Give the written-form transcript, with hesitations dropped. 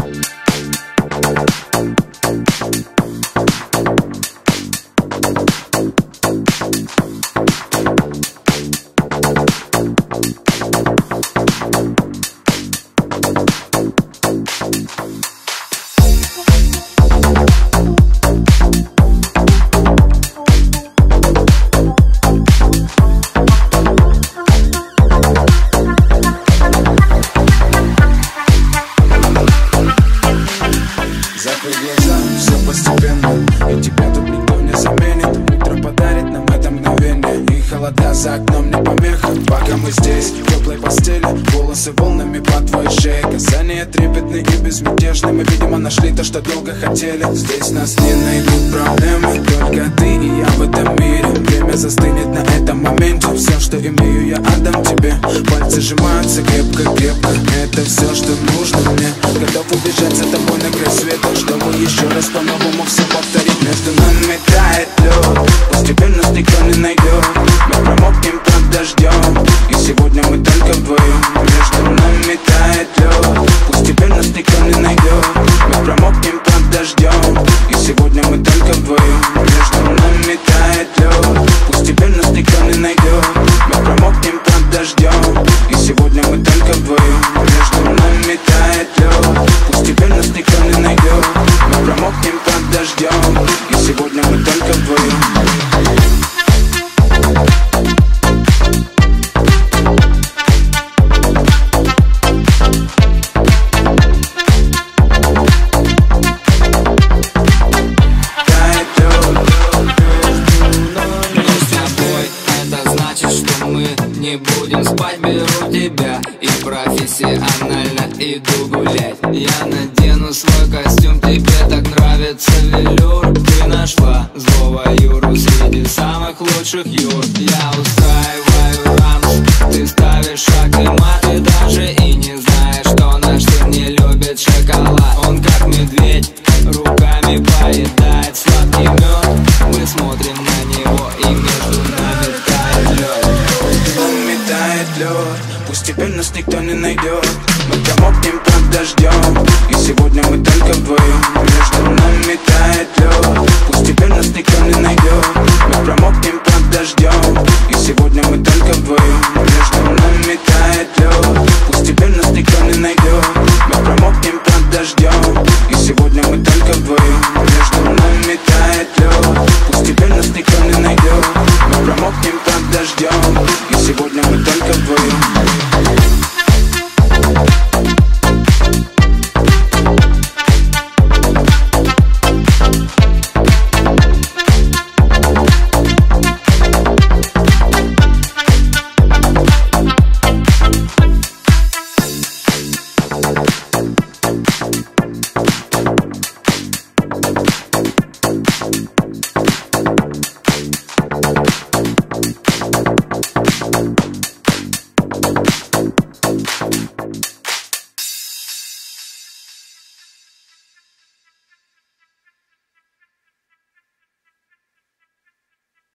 Закрой глаза, все постепенно, и тебя тут никто не заменит. Утро подарит нам это мгновение, и холода за окном не помеха. Пока мы здесь, в теплой постели, волосы волнами по твоей шее. Касания трепетные и безмятежные, мы, видимо, нашли то, что долго хотели. Здесь нас не найдут проблемы, только ты и я в этом мире. Время застынет на этом моменте, все, что имею, я отдам тебе. Пальцы сжимаются крепко-крепко, это все, что нужно мне. Готов убежать за тобой на край света, чтобы еще раз по-новому все повторить. Между нами тает лед, пусть теперь нас никто не найдет. Мы промокнем под дождем, и сегодня мы только вдвоем. Между нами тает лед, пусть теперь нас никто не найдет. Мы промокнем под дождем, и сегодня мы только вдвоем. Между нами тает лед, пусть теперь нас никто не найдет. Мы промокнем под дождем, и сегодня мы только вдвоем. Между нами тает лед, пусть теперь нас никто не найдет. Мы промокнем под дождем, и сегодня мы только вдвоем. Не будем спать, беру тебя и профессионально иду гулять. Я надену свой костюм, тебе так нравится велюр. Ты нашла злого Юру среди самых лучших Юр. Я устраиваю ранж, ты ставишь шаг и мат. Ты даже и не знаешь, что наш сын не любит шоколад. Он как медведь, руками поедает сладкий мед. Мы смотрим на него, и между нами тает лед. Тает лед, пусть теперь нас никто не найдет. Мы промокнем под дождем, и сегодня мы только вдвоем. Между нами тает лед, пусть теперь нас никто не найдет. Мы промокнем под дождем, и сегодня мы только вдвоем. Между нами тает лед, пусть теперь нас никто не найдет. Мы промокнем под дождем,